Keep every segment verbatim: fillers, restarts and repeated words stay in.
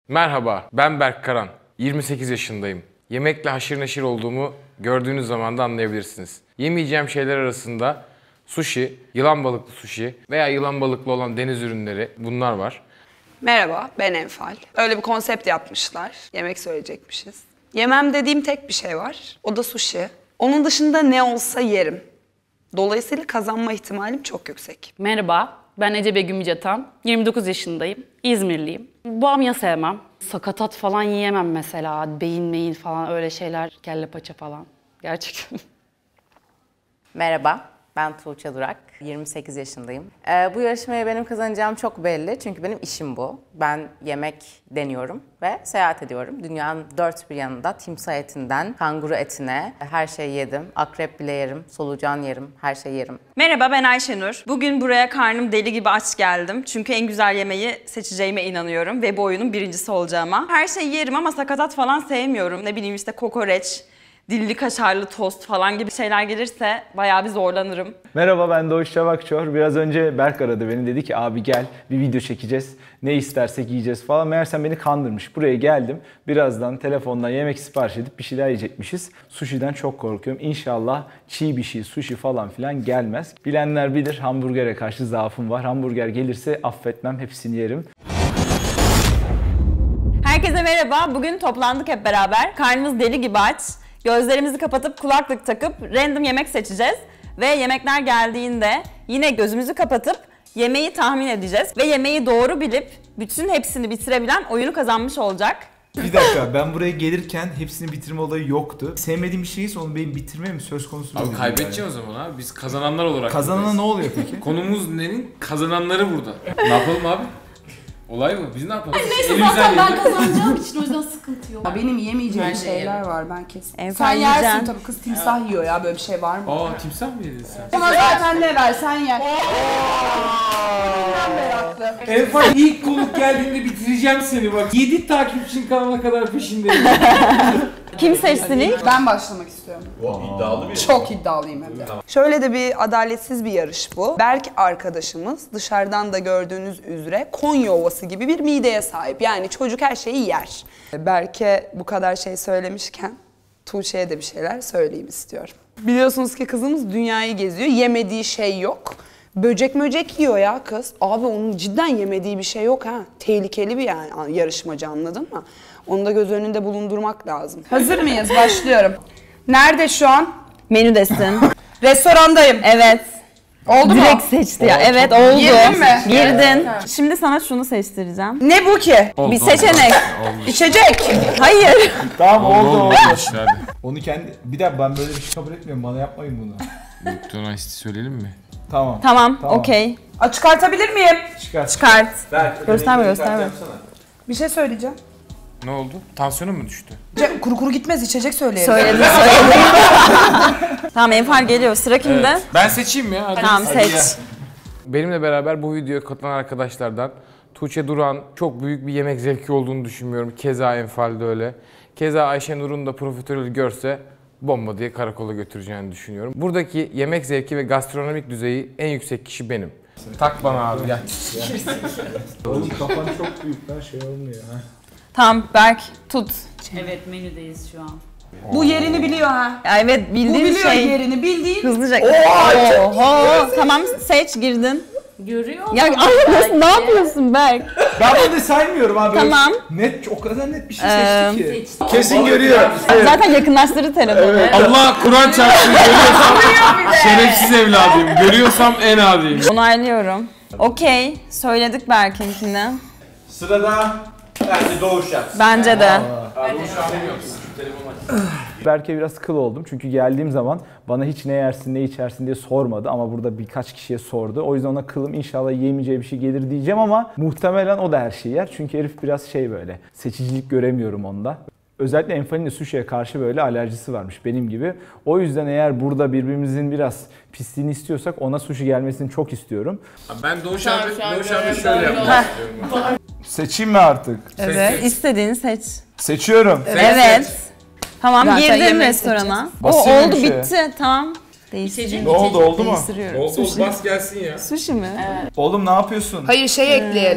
Merhaba, ben Berk Karan. yirmi sekiz yaşındayım. Yemekle haşır neşir olduğumu gördüğünüz zaman da anlayabilirsiniz. Yemeyeceğim şeyler arasında sushi, yılan balıklı sushi veya yılan balıklı olan deniz ürünleri bunlar var. Merhaba, ben Enfal. Öyle bir konsept yapmışlar. Yemek söyleyecekmişiz. Yemem dediğim tek bir şey var. O da sushi. Onun dışında ne olsa yerim. Dolayısıyla kazanma ihtimalim çok yüksek. Merhaba, ben Ece Begüm Yücatan. yirmi dokuz yaşındayım. İzmirliyim. Bamya sevmem. Sakatat falan yiyemem mesela. Beyin meyin falan öyle şeyler. Kelle paça falan. Gerçekten. Merhaba, ben Tuğçe Durak. yirmi sekiz yaşındayım. Ee, bu yarışmaya benim kazanacağım çok belli çünkü benim işim bu. Ben yemek deniyorum ve seyahat ediyorum. Dünyanın dört bir yanında timsah etinden kanguru etine her şeyi yedim. Akrep bile yerim, solucan yerim, her şeyi yerim. Merhaba, ben Ayşenur. Bugün buraya karnım deli gibi aç geldim. Çünkü en güzel yemeği seçeceğime inanıyorum ve bu oyunun birincisi olacağıma. Her şeyi yerim ama sakatat falan sevmiyorum. Ne bileyim işte kokoreç, dilli kaşarlı tost falan gibi şeyler gelirse bayağı bir zorlanırım. Merhaba, ben Doğuş Çavakçor. Biraz önce Berk aradı beni, dedi ki abi gel bir video çekeceğiz. Ne istersek yiyeceğiz falan. Meğersem beni kandırmış. Buraya geldim. Birazdan telefondan yemek sipariş edip bir şeyler yiyecekmişiz. Sushi'den çok korkuyorum. İnşallah çiğ bir şey, sushi falan filan gelmez. Bilenler bilir, hamburgere karşı zaafım var. Hamburger gelirse affetmem, hepsini yerim. Herkese merhaba. Bugün toplandık hep beraber. Karnımız deli gibi aç. Gözlerimizi kapatıp kulaklık takıp random yemek seçeceğiz. Ve yemekler geldiğinde yine gözümüzü kapatıp yemeği tahmin edeceğiz. Ve yemeği doğru bilip bütün hepsini bitirebilen oyunu kazanmış olacak. Bir dakika, ben buraya gelirken hepsini bitirme olayı yoktu. Sevmediğim bir şeyse onu benim bitirmem mi söz konusu? Abi kaybedeceğim yani. O zaman abi. Biz kazananlar olarak Kazanana buradayız. ne oluyor peki? Konumuz nenin? Kazananları burada. Ne yapalım abi? Olay mı? Biz ne yapalım? Neyse zaten ben kazanacağım için o yüzden sıkıntı yok. Ya benim yemeyeceğim Ben de şeyler yerim. var ben kesin. En Sen fazla yersin yiyeceğim. tabii, kız timsah yiyor ya, böyle bir şey var mı? Aa, timsah mı yedin sen? Ona zaten ne versen yer. Ben meraklı. Enfal ilk konuk geldiğinde bitireceğim seni bak. yedi takipçin kalana kadar peşindeyim. Kim seçsin ilk? Ben başlamak istiyorum. İddialı bir Çok iddialıyım hem de. Şöyle de bir adaletsiz bir yarış bu. Berk arkadaşımız dışarıdan da gördüğünüz üzere Konya Ovası gibi bir mideye sahip. Yani çocuk her şeyi yer. Berk'e bu kadar şey söylemişken Tuğçe'ye de bir şeyler söyleyeyim istiyorum. Biliyorsunuz ki kızımız dünyayı geziyor. Yemediği şey yok. Böcek möcek yiyor ya kız. Abi onun cidden yemediği bir şey yok ha. Tehlikeli bir yani yarışmacı, anladın mı? Onu da göz önünde bulundurmak lazım. Hazır mıyız? Başlıyorum. Nerede şu an? Menüdesin. Restorandayım. Evet. Oldu Direkt mu? seçti ya. Evet oldu. Girdin mi? Girdin. Şimdi sana şunu seçtireceğim. Ne bu ki? Bir seçenek. İçecek. Hayır. Tamam, oldu oldu. Onu kendi... Bir dakika, ben böyle bir şey kabul etmiyorum. Bana yapmayın bunu. Nocturne Ice'ı söyleyelim mi? Tamam. Tamam, Tamam. okey. A, çıkartabilir miyim? Çıkar. Çıkart. Gösterme, gösterme. Bir şey söyleyeceğim. Ne oldu? Tansiyonun mu düştü? Ce- Kuru kuru gitmez, içecek söyleyelim. Söyledim, söyledim. Tamam, Enfal geliyor. Sıra kimde? Ben seçeyim ya. Hadi. Tamam, seç. Benimle beraber bu videoya katılan arkadaşlardan Tuğçe Duran çok büyük bir yemek zevki olduğunu düşünmüyorum. Keza Enfal de öyle. Keza Ayşenur'un da profiterol görse bomba diye karakola götüreceğini düşünüyorum. Buradaki yemek zevki ve gastronomik düzeyi en yüksek kişi benim. Tak bana abi gel. Oğlum kafan çok büyük lan, şey olmuyor ha. Tamam, Berk tut. Evet, menüdeyiz şu an. Bu yerini biliyor ha. Ya evet, Bu bildiğin biliyor şey. yerini, bildiğin. Hızlıca. Oho. Tamam, seç, girdin. Görüyor Ya musun? ay, nasıl, ne yapıyorsun Berk? Ben bunu saymıyorum abi. Tamam. Net, o kadar net bir şey Ee, seçti ki. Kesin görüyor. Zaten yakınlaştırdı telefonu. Allah Kur'an çarpsın görüyorsam şerefsiz evladıyım. Görüyorsam en adiyim. Onaylıyorum. Okey, söyledik Berk'inkini. Sırada bence Doğuş yapsın. Bence de. Berk'e biraz kıl oldum çünkü geldiğim zaman bana hiç ne yersin ne içersin diye sormadı ama burada birkaç kişiye sordu. O yüzden ona kılım, inşallah yiyemeyeceği bir şey gelir diyeceğim ama muhtemelen o da her şeyi yer. Çünkü herif biraz şey, böyle seçicilik göremiyorum onda. Özellikle Enfal'in de sushi'ye karşı böyle alerjisi varmış benim gibi. O yüzden eğer burada birbirimizin biraz pisliğini istiyorsak ona sushi gelmesini çok istiyorum. Ben Doğuş abi, Doğuş abi şöyle yapmak istiyorum. Seçeyim mi artık? Evet, istediğini seç. Seçiyorum. Evet. Tamam, Zaten girdin yemek restorana. O Basayım oldu, bir şey. bitti. Tamam. Değiştireceğim. Ne oldu, oldu mu? Değiştiriyorum. Oldu bas gelsin ya. Sushi mi? Oğlum ne yapıyorsun? Hayır, şey ekleyelim.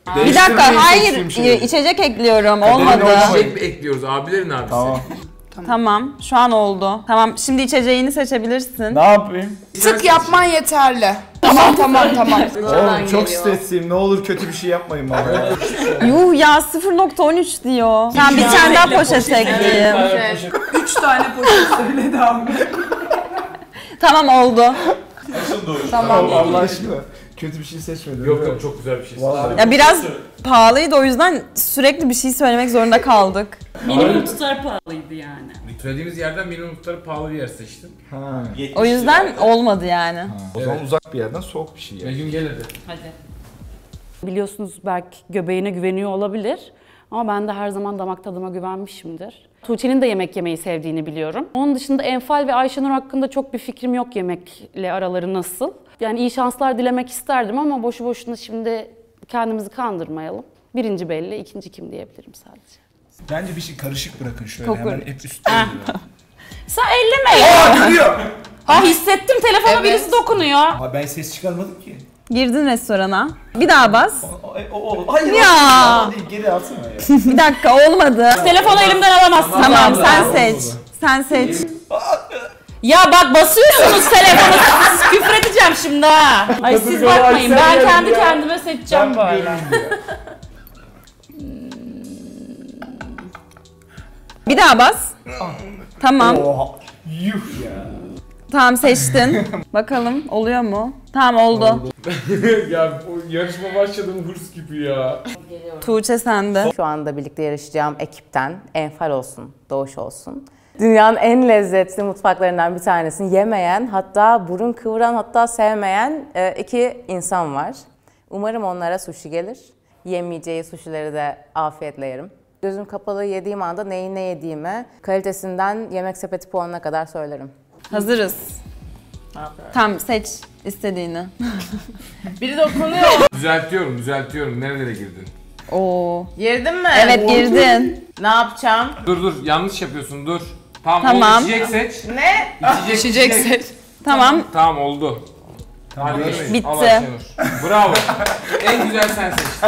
Bir dakika, Değiştirmeyi hayır. seçtiğim şey. içecek ekliyorum. Olmadı. İçecek ekliyoruz abilerin abisi. Tamam. Tamam, şu an oldu. Tamam, şimdi içeceğini seçebilirsin. Ne yapayım? Tık yapman yeterli. Tamam tamam tamam. Oğlum çok stresliyim. Ne olur kötü bir şey yapmayın bana. Yuh ya sıfır nokta on üç diyor. Tamam, bir tane daha poşet ekleyeyim. Üç tane poşet söyledi abi. Tamam, oldu. Nasıl doğuş? Tamam. Allah aşkına. Kötü bir şey seçmedim. Yok yok çok güzel bir şey. Vallahi. Ya biraz pahalıydı, o yüzden sürekli bir şey söylemek zorunda kaldık. Minimum tutar pahalıydı yani. Söylediğimiz yerden minimum tutarı pahalı bir yer seçtin. Ha. O yüzden olmadı yani. O zaman uzak bir yerden soğuk bir şey ya. Begüm gel hadi. Hadi. Biliyorsunuz belki göbeğine güveniyor olabilir. Ama ben de her zaman damak tadıma güvenmişimdir. Tuğçe'nin de yemek yemeyi sevdiğini biliyorum. Onun dışında Enfal ve Ayşenur hakkında çok bir fikrim yok yemekle araları nasıl. Yani iyi şanslar dilemek isterdim ama boşu boşuna şimdi kendimizi kandırmayalım. Birinci belli, ikinci kim diyebilirim sadece. Bence bir şey karışık bırakın şöyle. Kokur. Hemen hep üstte oluyor. Sen elleme ya. Gülüyor. Ha hissettim telefona birisi dokunuyor. Aa, ben ses çıkarmadım ki. Girdin restorana. Bir daha bas. O, o, o, hayır. Ya. Ya. Değil, geri alsana ya. Bir dakika, olmadı. Telefonu elimden alamazsın. Tamam, sen seç. Sen seç. Ya bak basıyorsunuz telefonu. Siz küfür edeceğim şimdi ha. Ay siz bakmayın. Ben kendi kendime seçeceğim böyle. Bir daha bas. Tamam. Oha. Yuh ya. Tamam, seçtin. Bakalım oluyor mu? Tamam, oldu. Ya o yarışma başladığım hırs gibi ya. Tuğçe sende. Şu anda birlikte yarışacağım ekipten Enfal olsun, Doğuş olsun. Dünyanın en lezzetli mutfaklarından bir tanesini yemeyen, hatta burun kıvıran, hatta sevmeyen e, iki insan var. Umarım onlara sushi gelir. Yemeyeceği sushileri de afiyetle yerim. Gözüm kapalı yediğim anda neyi ne yediğimi, kalitesinden Yemek Sepeti puanına kadar söylerim. Hazırız. Tamam, seç istediğini. Biri dokunuyor. Düzeltiyorum düzeltiyorum. Nerelere girdin? Oo. Girdin mi? Evet, girdin. Ne yapacağım? Dur dur yanlış yapıyorsun dur. Tamam, Tamam. oldu. İçecek seç. Ne? İçecek, içecek seç. Tamam, Tamam oldu. Hadi geçmiş. Bitti. Al Ayşenur. Bravo. En güzel sen seçtin.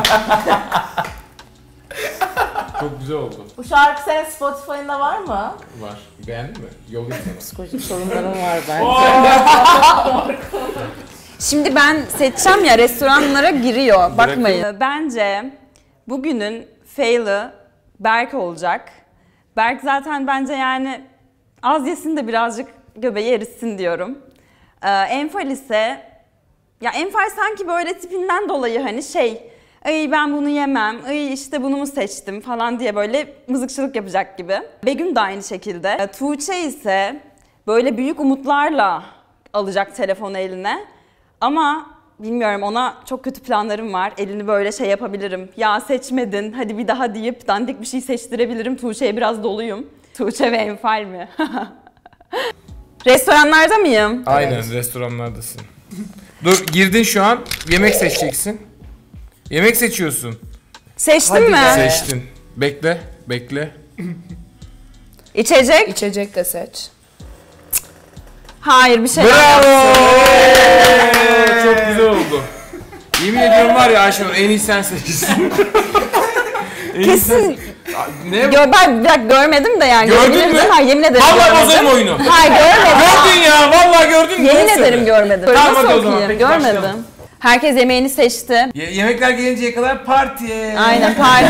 Çok güzel oldu. Bu şarkı senin Spotify'ında var mı? Var. Beğendin mi? Yollayayım sana. Psikolojik sorunlarım var bence. şimdi ben seçeceğim ya, restoranlara giriyor. Bakmayın. Bence bugünün fail'ı Berk olacak. Berk zaten bence yani az yesin de birazcık göbeği eritsin diyorum. Ee, Enfal ise, ya Enfal sanki böyle tipinden dolayı hani şey, ay ben bunu yemem, ay işte bunu mu seçtim falan diye böyle mızıkçılık yapacak gibi. Begüm de aynı şekilde. Ee, Tuğçe ise böyle büyük umutlarla alacak telefonu eline. Ama bilmiyorum, ona çok kötü planlarım var. Elini böyle şey yapabilirim. Ya seçmedin, hadi bir daha deyip dandik bir şey seçtirebilirim. Tuğçe'ye biraz doluyum. Tuğçe ve Enfal mi? Restoranlarda mıyım? Aynen restoranlardasın. Dur girdin şu an. Yemek seçeceksin. Yemek seçiyorsun. Seçtin mi? Seçtin. Bekle. Bekle. İçecek? İçecek de seç. Hayır, bir şey Bravo! Çok güzel oldu. Yemin ediyorum var ya Ayşenur en iyi sen seçtin. En iyi sen- Kesin. Ne? Gör, ben bir dakika görmedim de yani. Gördün Yemin mü? ederim- Hayır, yemin ederim Vallahi görmedim. bozarım oyunu. Hayır, görmedim. Gördün ya vallahi gördün mü? Yemin Doğru ederim söyle. görmedim. Tamam, Nasıl hadi o zaman, okuyayım? peki, Görmedim. başlayalım. Herkes yemeğini seçti. Ye- yemekler gelinceye kadar parti. Aynen, parti.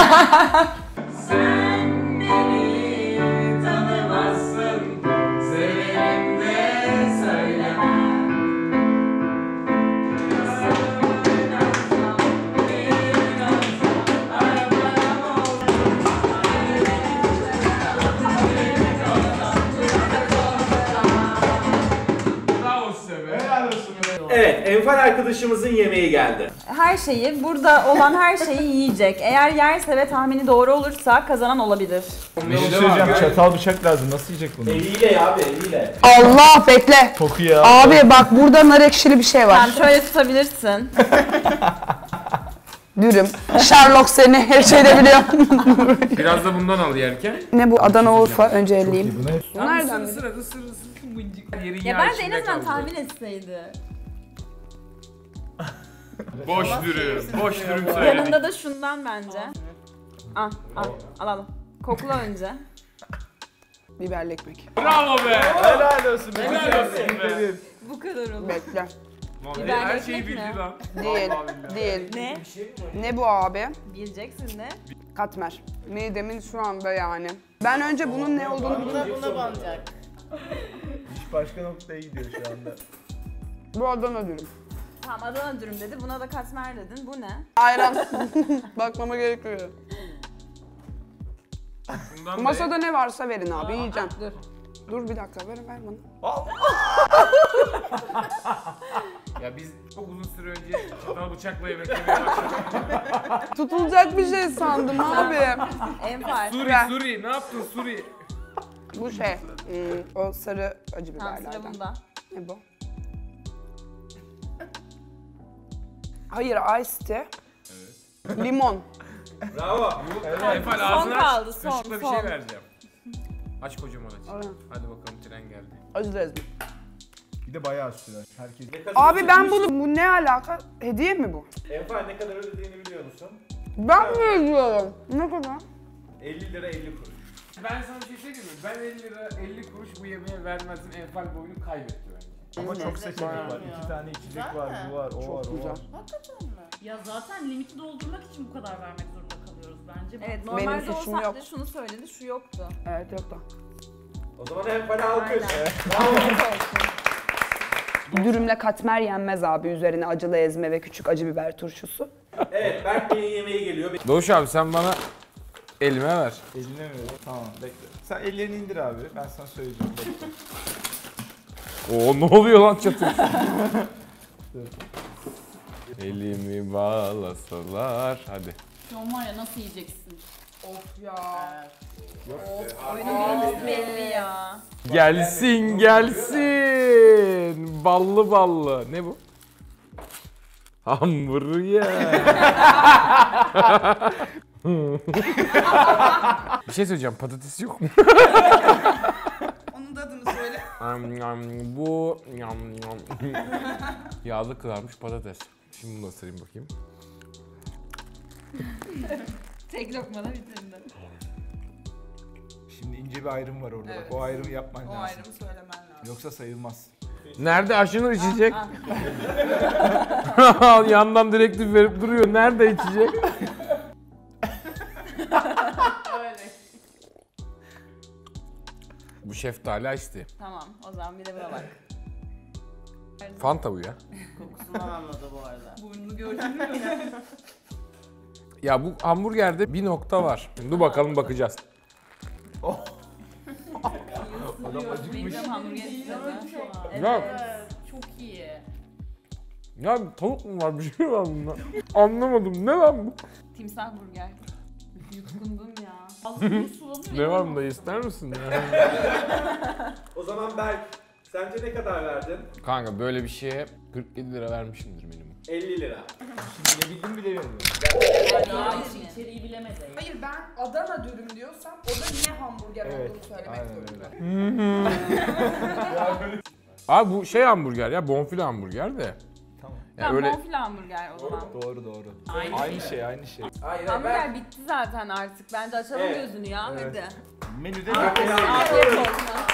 Bravo size be. Evet, Enfal arkadaşımızın yemeği geldi. Her şeyi, burada olan her şeyi yiyecek. Eğer yerse ve tahmini doğru olursa kazanan olabilir. Bir şey söyleyeceğim. Çatal bıçak lazım. Nasıl yiyecek bunu? Eliyle ya abi, eliyle. Allah bekle. Koku ya. Abi bak burada nar ekşili bir şey var. Tamam, şöyle tutabilirsin. Dürüm. Sherlock seni her şeyde biliyor. Biraz da bundan al yerken. Ne bu Adana Urfa önce elleyeyim. Bu ne? Nereden Isır ısır ısır ısır. Mıncık. Yerin Ya yağı ben de en içinde azından kaldı. tahmin etseydi. Boş dürüm, boş dürüm söyledik. Yanında da şundan bence. Al, al, al, al. Kokla önce. Biberli ekmek. Bravo be! Helal olsun. Helal olsun be! Bu kadar olur. Bekle. Biberli Her şeyi ekmek mi? bildi lan. Değil, Vallahi billahi. değil. Ne? Ne bu abi? Bileceksin ne? Katmer. Midemin şu anda yani. Ben önce bunun ne olduğunu biliyorum. Buna banacak. İş başka noktaya gidiyor şu anda. Bu Adana dürüm. Tamam Adana dürüm dedi. Buna da katmer dedin. Bu ne? Ayran. Bakmama gerekiyor. Bundan da- Masada ne varsa verin abi, yiyeceğim. Dur. Dur bir dakika, ver ver bana. Ya biz çok uzun süre önce çatal bıçakla yemek yemeye başladık. Tutulacak bir şey sandım abi. Enfal. Suri, Ver. Suri, ne yaptın Suri? Bu şey, hmm, o sarı acı Tamam sıra biberlerden. bunda. Ne bu? Hayır, iced tea. Limon. Bravo. Efal Son ağzını kaldı, aç, son, kaşıkla bir son. şey vereceğim. Aç kocaman aç. Aynen. Hadi bakalım tren geldi. Acı ezme. Bir de bayağı sürer. Herkes. Abi ben bunu, bu ne alaka? Hediye mi bu? Enfal ne kadar ödediğini biliyor musun? Ben mi ödüyorum? Ne kadar? elli lira elli kuruş. Ben sana bir şey söyleyeyim mi? Ben elli lira elli kuruş bu yemeğe vermezdim. Enfal bu oyunu kaybetti bence. Ama çok seçenek var. İki tane içecek var, bu var, o var, o güzel. var. Ya zaten limiti doldurmak için bu kadar vermek zorunda kalıyoruz bence. Evet Benim normalde o suçum saatte yok. şunu söyledi, şu yoktu. Evet, yok da. O zaman Enfal'e alkış. Dürümle katmer yenmez abi. Üzerine acılı ezme ve küçük acı biber turşusu. Evet, Berk Bey'in yemeği geliyor. Doğuş abi sen bana elime ver. Eline mi veriyorsun? Tamam, bekle. Sen ellerini indir abi, ben sana söyleyeceğim. Bekle. Oo ne oluyor lan çatır? Elimi bağlasalar. Hadi. Şu an var ya nasıl yiyeceksin? Of ya. Oyunun birincisi belli ya. Gelsin gelsin. Ballı ballı. Ne bu? Hamburger. Bir şey söyleyeceğim. Patates yok mu? Onun da adını söyle. Am, am, bu yam, yam. Yağlı kızarmış patates. Şimdi bunu da ısırayım bakayım. Tek lokmada bitirdi. Şimdi ince bir ayrım var orada. Evet. Bak o ayrımı yapman O lazım. ayrımı söylemen lazım. Yoksa sayılmaz. Nerede aşınır içecek? Yandan direktif verip duruyor. Nerede içecek? Bu şeftali açtı. Tamam o zaman bir de buna bak. Fanta bu ya. Kokusundan anladı bu arada. Burnunu gördün mü? Ya bu hamburgerde bir nokta var. Dur bakalım bakacağız. Adam acıkmış. Hamburger istedi. Ya, Çok iyi. ya tavuk mu var bir şey var bunda? Anlamadım. Ne lan bu? Timsah burger. Yutkundum ya. Ağzım sulanıyor. Ne var bunda ister misin? Ya? O zaman Berk, sence ne kadar verdin? Kanka böyle bir şeye kırk yedi lira vermişimdir minimum. elli lira. Şimdi ne bildim bile bilmiyorum. Hayır, içeriği bilemedi. Hayır, ben Adana dürüm diyorsam o da niye hamburger Evet, olduğunu söylemek aynen zorunda. Abi bu şey hamburger ya bonfile hamburger de. Tamam. Ya Tamam öyle bonfile hamburger o zaman. Doğru doğru. Aynı Aynı şey, aynı şey. Hayır, Hamburger bitti zaten artık. Bence açalım Evet. gözünü ya hadi. Menüde Afiyet olsun.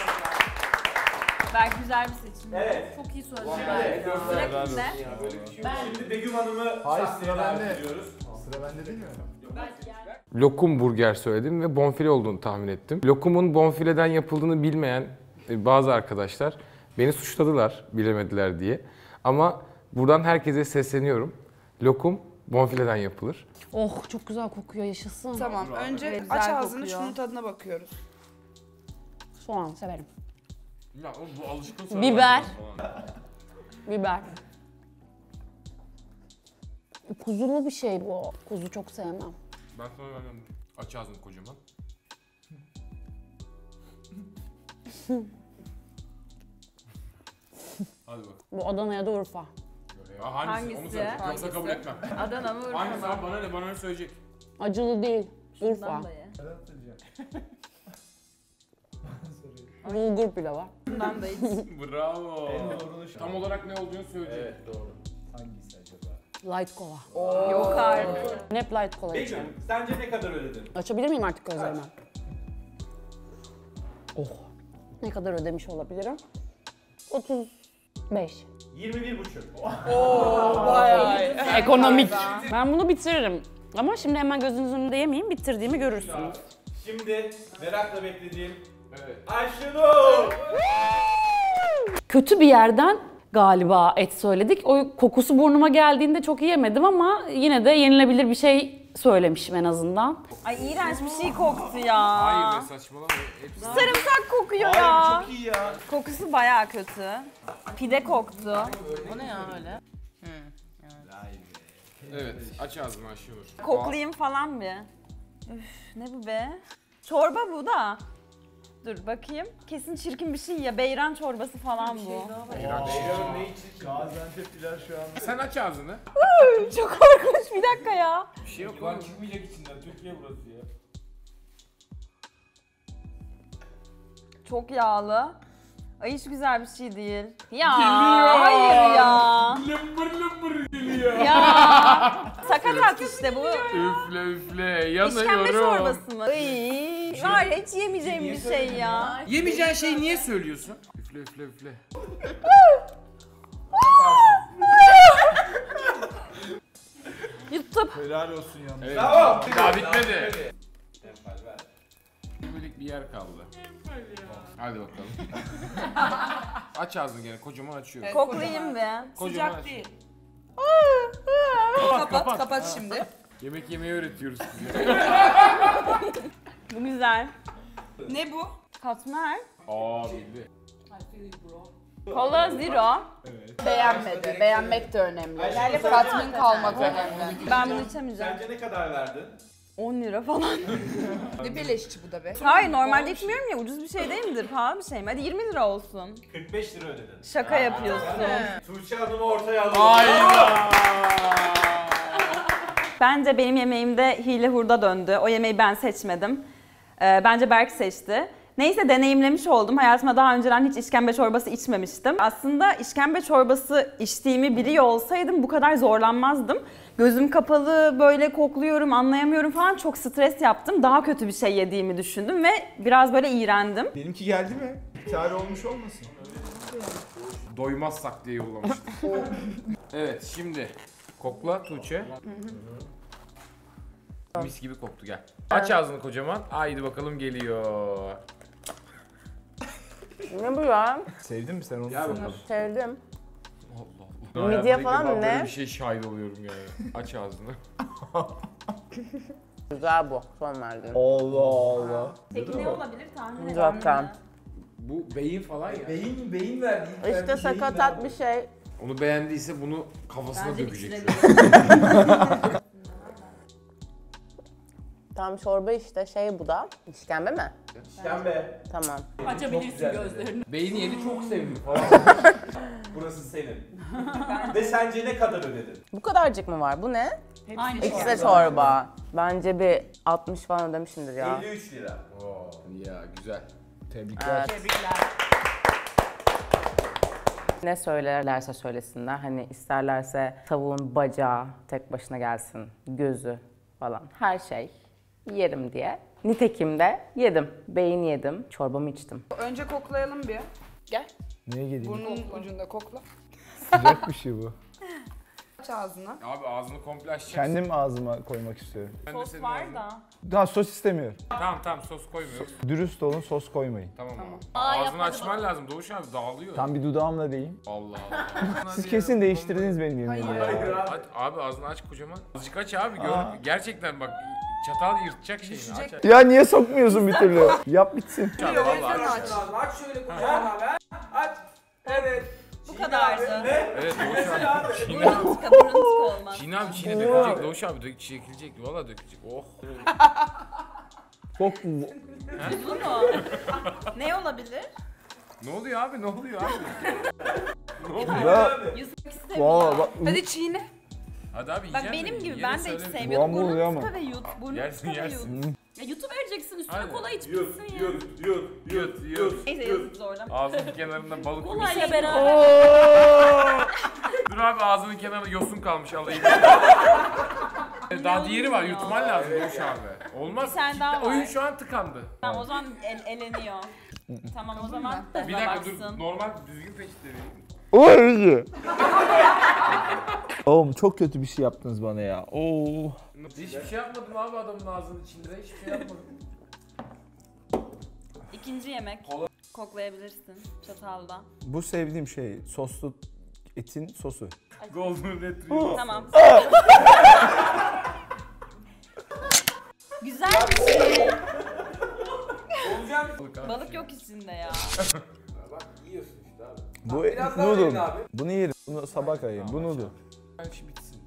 Belki güzel bir seçim. Evet. çok iyi söyledin. Evet, Sıra kimde? Şimdi Begüm Hanım'ı Hayır, sahneye sıra davet bende. ediyoruz. Sıra bende değil mi? lokum burger söyledim ve bonfile olduğunu tahmin ettim. Lokumun bonfileden yapıldığını bilmeyen e, bazı arkadaşlar beni suçladılar bilemediler diye. Ama buradan herkese sesleniyorum. Lokum bonfileden yapılır. Oh çok güzel kokuyor yaşasın. Tamam, önce Evet, aç güzel ağzını, kokuyor. şunun tadına bakıyoruz. Soğan severim. Ya bu alışkın Biber. Biber. Kuzulu bir şey bu. Kuzu çok sevmem. Ben sana vermem. Aç ağzını kocaman. Hadi bak. Bu Adana ya da Urfa. Ya hangisi? Onu Hangisi? söyle. Yoksa Hangisi? kabul etmem. Adana mı Urfa Hangisi mı? abi bana ne? Bana ne söyleyecek? Acılı değil. Urfa. Şundan da ye. Bulgur pilavı. Bundan da iç. Bravo. En doğrunu şu. Tam olarak ne olduğunu söyleyecek. Evet, doğru. Hangisi acaba? Light kola. Yok artık. Hep light kola Begüm, içiyorum. sence ne kadar ödedin? Açabilir miyim artık gözlerimi? Oh. Ne kadar ödemiş olabilirim? otuz beş. yirmi bir buçuk. Ekonomik. Ben bunu bitiririm. Ama şimdi hemen gözünüzün önünde yemeyeyim, bitirdiğimi görürsünüz. Şimdi merakla beklediğim Ayşenur. Kötü bir yerden galiba et söyledik. O kokusu burnuma geldiğinde çok yiyemedim ama yine de yenilebilir bir şey söylemişim en azından. Ay iğrenç bir şey koktu ya. Hayır be saçmalama. Hepsi... Sarımsak kokuyor Hayır ya. çok iyi ya. Kokusu bayağı kötü. Pide koktu. O ne ya öyle? Evet aç ağzını Ayşenur. Koklayayım falan bir. Üf ne bu be? Çorba bu da. Dur bakayım. Kesin çirkin bir şey ya. Beyran çorbası falan bu. Beyran'ın ne için? Gaziantep'liler şu an. Sen aç ağzını. Çok korkunç bir dakika ya. Bir şey yok. Ulan çıkmayacak içinden. Türkiye burası ya. Çok yağlı. Ay hiç güzel bir şey değil. Ya hayır ya. Lımbır lımbır geliyor. Ya. Sakatat işte bu. Üfle üfle yanıyorum. İşkembe çorbası mı? Ay, var ya hiç yemeyeceğim bir şey ya. Yemeyeceğin şeyi niye söylüyorsun? Üfle üfle üfle. Yuttum. Helal olsun yalnız. Evet. Tamam. Daha bitmedi. Enfal ver. Şimdilik bir yer kaldı. Hadi bakalım. Aç ağzını gene kocaman açıyorum. Koklayayım bir. Kocaman aç. Kapat, kapat şimdi. Yemek yemeyi öğretiyoruz size. Bu güzel. Ne bu? Katmer. Aa bildi. Kola zero. Beğenmedi. Beğenmek de önemli. Tatmin kalmak önemli. Ben bunu içemeyeceğim. Sence ne kadar verdin? on lira falan. Ne beleşçi bu da be. Hayır normalde içmiyorum ya ucuz bir şey değil midir? Pahalı bir şey mi? Hadi yirmi lira olsun. kırk beş lira ödedin. Şaka yapıyorsun. Tuğçe Hanım'ı ortaya alıyor. Hayda. Bence benim yemeğimde hile hurda döndü. O yemeği ben seçmedim. Ee, bence Berk seçti. Neyse deneyimlemiş oldum. Hayatımda daha önceden hiç işkembe çorbası içmemiştim. Aslında işkembe çorbası içtiğimi biliyor olsaydım bu kadar zorlanmazdım. Gözüm kapalı böyle kokluyorum, anlayamıyorum falan çok stres yaptım. Daha kötü bir şey yediğimi düşündüm ve biraz böyle iğrendim. Benimki geldi mi? İptal olmuş olmasın? Doymazsak diye yollamıştım. Evet şimdi kokla Tuğçe. Mis gibi koktu gel. Aç ağzını kocaman. Haydi bakalım geliyor. Ne bu ya? Sevdin mi sen onu? Gel söyle. bakalım. Sevdim. Allah Allah. Midye Hayatımda ilk falan defa mı böyle ne? bir şey şahit oluyorum yani. Aç ağzını. Güzel bu. Son verdiğin. Allah Allah. Peki ne olabilir tahmin Zaten. Bu beyin falan ya. Beyin beyin verdi. ilk verdiği İşte beyin sakatat verdi. bir şey. Onu beğendiyse bunu kafasına dökecek. Tam çorba işte şey bu da. İşkembe mi? İşkembe. Tamam. Açabilirsin gözlerini. Beyni yedi çok sevdim falan. Burası senin. Ve sence ne kadar ödedin? Bu kadarcık mı var? Bu ne? Aynı İkisi de çorba. Bence bir altmış falan ödemişimdir ya. elli üç lira. Oo, ya güzel. Tebrikler. Evet. Ne söylerlerse söylesinler. Hani isterlerse tavuğun bacağı tek başına gelsin, gözü falan her şey yerim diye. Nitekim de yedim. Beyin yedim. Çorbamı içtim. Önce koklayalım bir. Gel. Neye geleyim? Burnunun ucunda kokla. Sıcak bir şey bu. Aç ağzını. Abi ağzını komple açacaksın. Kendim ağzıma koymak istiyorum. Ben de Sos senin var ağzına- da. Daha sos istemiyorum. Tamam tamam sos koymuyoruz. Dürüst olun, sos koymayın. Tamam abi. Ağzını açman lazım Doğuş abi dağılıyor. Tam bir dudağımla değil. Allah Allah. Siz kesin değiştirdiniz benim yemeğimi ya. Aç, abi ağzını aç kocaman. Azıcık aç abi gör. Gerçekten bak çatal yırtacak şeyini. Aç aç. Ya niye sokmuyorsun bir türlü? Yap bitsin. Aç abi, vallahi aç. Aç. Aç şöyle kocaman abi. Aç. Evet. Bu kadardı. Evet Doğuş abi. Çiğne abi. Tıka burun tıka olmaz. Çiğne abi çiğne dökülecek. Doğuş abi dök, çekilecek. Valla dökülecek. Oh. Çok Tuzlu mu? Ne olabilir? Ne oluyor abi? Ne oluyor abi? da Yusuf istemiyor. valla bak Hadi çiğne. Hadi abi Bak yiyeceksin benim de, gibi yine ben de hiç söyleme. sevmiyorum. Buram oluyor Burnunu ama. tıka ve yut. Burnunu Yersin, tıka ve yut. yersin. Ya yutu vereceksin üstüne Aynen. kola iç Yut, bitsin ya. yut, yut, yut, yut, Yut. Neyse yazık zorlama. Ağzının kenarında balık Kolayla gibi. beraber. Dur Dur abi ağzının kenarında yosun kalmış alayım. Daha diğeri var yutman lazım Doğuş abi. Olmaz. Bir tane daha var. Oyun şu an tıkandı. Tamam o zaman el, eleniyor. Tamam o zaman Bir tadına dakika baksın. dur normal düzgün peçete vereyim. Oy! Oğlum çok kötü bir şey yaptınız bana ya. Oo. Hiçbir şey yapmadım abi adamın ağzının içinde. Hiçbir şey yapmadım. İkinci yemek. Koklayabilirsin çatalda. Bu sevdiğim şey soslu etin sosu. Golden Retriever. Tamam. Güzel bir şey. Balık yok içinde ya. Bak yiyorsun işte abi. Bu Biraz daha verin noodle. abi. Bunu yerim. Bunu sabah kayayım. Bu noodle. Her şey bitsin.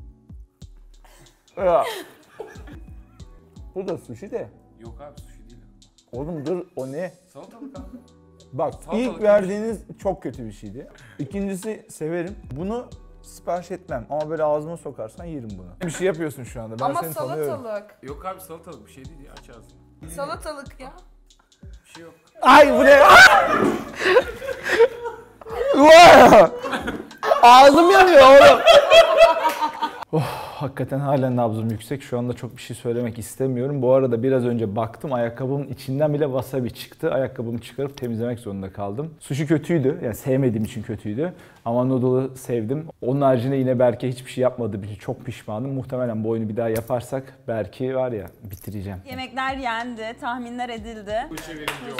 Ya. Bu da sushi de. Yok abi sushi değil. Oğlum dur o ne? Salatalık abi. Bak Salatalık ilk verdiğiniz çok kötü bir şeydi. İkincisi severim. Bunu sipariş etmem ama böyle ağzıma sokarsan yerim bunu. Bir şey yapıyorsun şu anda. Ben Ama seni tanıyorum. salatalık. Yok abi salatalık bir şey değil ya aç ağzını. Salatalık ya. Bir şey yok. Ay bu ne? Vay! Ağzım yanıyor oğlum. Oh, hakikaten halen nabzım yüksek. Şu anda çok bir şey söylemek istemiyorum. Bu arada biraz önce baktım ayakkabımın içinden bile wasabi çıktı. Ayakkabımı çıkarıp temizlemek zorunda kaldım. Sushi kötüydü. Yani sevmediğim için kötüydü. Ama noodle'ı sevdim. Onun haricinde yine Berke hiçbir şey yapmadığı için çok pişmanım. Muhtemelen bu oyunu bir daha yaparsak Berke'yi var ya bitireceğim. Yemekler yendi, tahminler edildi. Bu çevirince oldu.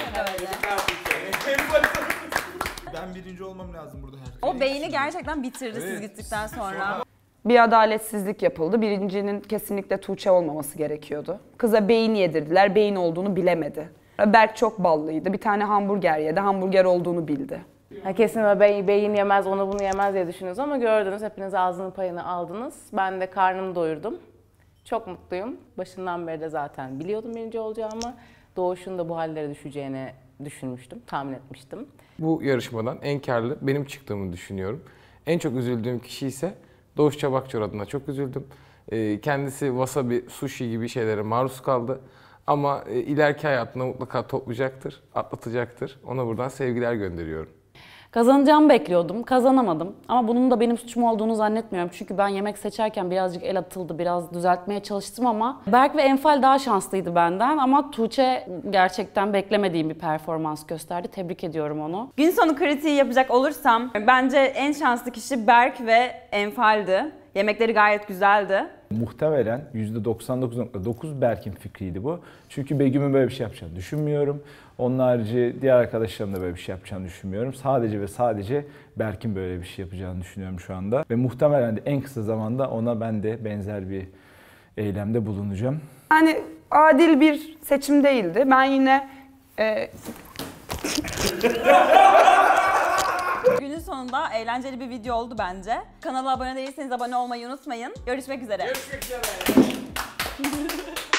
Ben birinci olmam lazım burada her O beyni gerçekten bitirdi siz gittikten sonra. Bir adaletsizlik yapıldı. Birincinin kesinlikle Tuğçe olmaması gerekiyordu. Kıza beyin yedirdiler, beyin olduğunu bilemedi. Berk çok ballıydı. Bir tane hamburger yedi, hamburger olduğunu bildi. Ha, kesin öyle bey, beyin yemez, onu bunu yemez diye düşünüyoruz ama gördünüz hepiniz ağzının payını aldınız. Ben de karnımı doyurdum. Çok mutluyum. Başından beri de zaten biliyordum birinci olacağımı. Doğuş'un da bu hallere düşeceğini düşünmüştüm, tahmin etmiştim. Bu yarışmadan en karlı benim çıktığımı düşünüyorum. En çok üzüldüğüm kişi ise Doğuş Çabakçor adına çok üzüldüm. Ee, kendisi wasabi, sushi gibi şeylere maruz kaldı. Ama e, ileriki hayatında mutlaka toplayacaktır, atlatacaktır. Ona buradan sevgiler gönderiyorum. Kazanacağımı bekliyordum, kazanamadım. Ama bunun da benim suçum olduğunu zannetmiyorum. Çünkü ben yemek seçerken birazcık el atıldı, biraz düzeltmeye çalıştım ama Berk ve Enfal daha şanslıydı benden. Ama Tuğçe gerçekten beklemediğim bir performans gösterdi. Tebrik ediyorum onu. Gün sonu kritiği yapacak olursam bence en şanslı kişi Berk ve Enfal'di. Yemekleri gayet güzeldi. Muhtemelen yüzde doksan dokuz nokta dokuz Berk'in fikriydi bu. Çünkü Begüm'ün böyle bir şey yapacağını düşünmüyorum. Onun harici diğer arkadaşlarım da böyle bir şey yapacağını düşünmüyorum. Sadece ve sadece Berk'in böyle bir şey yapacağını düşünüyorum şu anda. Ve muhtemelen de en kısa zamanda ona ben de benzer bir eylemde bulunacağım. Yani adil bir seçim değildi. Ben yine e, Günün sonunda eğlenceli bir video oldu bence. Kanala abone değilseniz abone olmayı unutmayın. Görüşmek üzere. Görüşmek üzere.